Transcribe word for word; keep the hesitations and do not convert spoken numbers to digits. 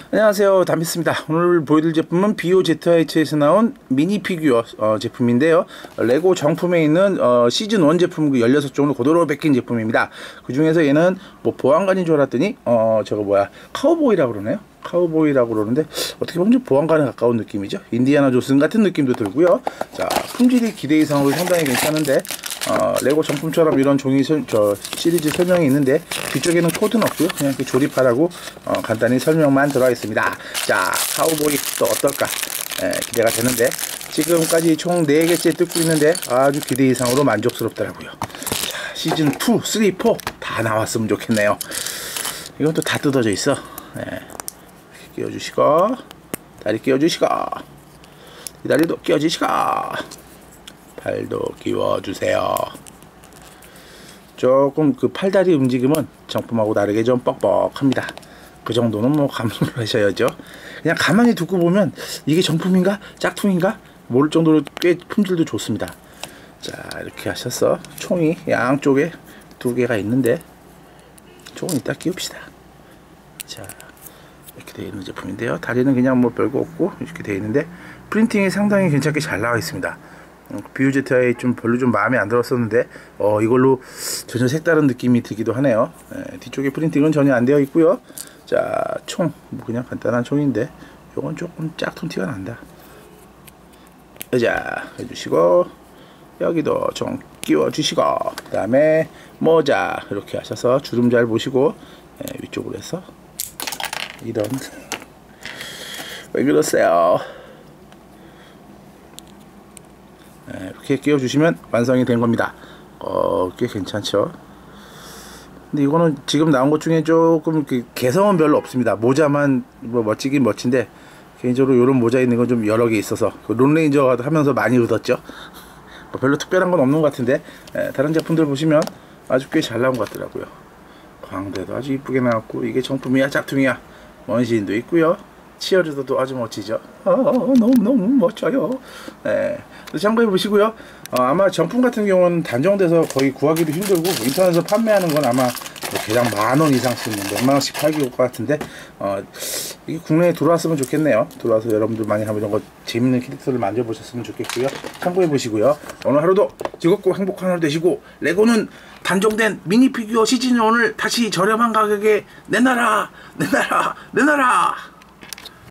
안녕하세요, 담비스입니다. 오늘 보여드릴 제품은 비오제트아이츠에서 나온 미니 피규어 어, 제품인데요. 레고 정품에 있는 어, 시즌 일 제품 그 십육 종으로 고도로 베낀 제품입니다. 그 중에서 얘는 뭐 보안관인 줄 알았더니 어 저거 뭐야 카우보이라고 그러네요. 카우보이라고 그러는데 어떻게 보면 좀 보안관에 가까운 느낌이죠. 인디아나 존슨 같은 느낌도 들고요. 자, 품질이 기대 이상으로 상당히 괜찮은데 어, 레고 정품처럼 이런 종이 설, 저 시리즈 설명이 있는데 뒤쪽에는 코드는 없고요. 그냥 그 조립하라고 어, 간단히 설명만 들어가 있습니다. 자, 카우보이 또 어떨까 에, 기대가 되는데 지금까지 총 네 개째 뜯고 있는데 아주 기대 이상으로 만족스럽더라고요. 자, 시즌 이, 삼, 사 다 나왔으면 좋겠네요. 이건 또 다 뜯어져 있어. 에, 끼워주시고 다리 끼워주시고 이 다리도 끼워주시고 팔도 끼워주세요. 조금 그 팔다리 움직임은 정품하고 다르게 좀 뻑뻑합니다. 그 정도는 뭐 감수를 하셔야죠. 그냥 가만히 두고 보면 이게 정품인가 짝퉁인가 모를 정도로 꽤 품질도 좋습니다. 자, 이렇게 하셔서 총이 양쪽에 두 개가 있는데 총은 이따 끼웁시다. 자, 이렇게 되어 있는 제품인데요. 다리는 그냥 뭐 별거 없고 이렇게 되어 있는데 프린팅이 상당히 괜찮게 잘 나와 있습니다. 비오제트아이 좀 별로 좀 마음에 안 들었었는데 어 이걸로 전혀 색다른 느낌이 들기도 하네요. 예, 뒤쪽에 프린팅은 전혀 안 되어 있고요. 자, 총 뭐 그냥 간단한 총인데 요건 조금 짝퉁 티가 난다. 자, 해주시고 여기도 좀 끼워 주시고 그 다음에 모자 이렇게 하셔서 주름 잘 보시고 예, 위쪽으로 해서 이런 왜 그러세요? 네, 이렇게 끼워주시면 완성이 된 겁니다. 어, 꽤 괜찮죠? 근데 이거는 지금 나온 것 중에 조금 개성은 별로 없습니다. 모자만 뭐 멋지긴 멋진데 개인적으로 이런 모자 있는 건 좀 여러 개 있어서 그 론레인저 하면서 많이 얻었죠. 뭐 별로 특별한 건 없는 것 같은데 예, 다른 제품들 보시면 아주 꽤 잘 나온 것 같더라고요. 광대도 아주 이쁘게 나왔고 이게 정품이야 짝퉁이야 원시인도 있고요. 치어리더도 아주 멋지죠. 어, 너무너무 멋져요. 네. 참고해 보시고요. 어, 아마 정품 같은 경우는 단종돼서 거의 구하기도 힘들고 인터넷에서 판매하는 건 아마 뭐 개당 만원 이상씩 몇만 원씩 팔기 올 것 같은데 어, 이게 국내에 들어왔으면 좋겠네요. 들어와서 여러분들 많이 한번 이런 거 재밌는 캐릭터를 만져보셨으면 좋겠고요. 참고해 보시고요. 오늘 하루도 즐겁고 행복한 하루 되시고 레고는 단종된 미니 피규어 시즌 일을 다시 저렴한 가격에 내놔라 내놔라 내놔라.